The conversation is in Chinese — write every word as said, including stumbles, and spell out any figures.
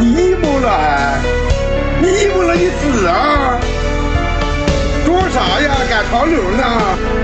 你没了，你没了，你死啊！做啥呀？赶长流呢？